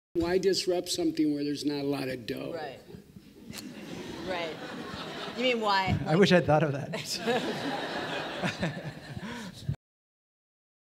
Why disrupt something where there's not a lot of dough? Right. Right. You mean why? I wish I'd thought of that.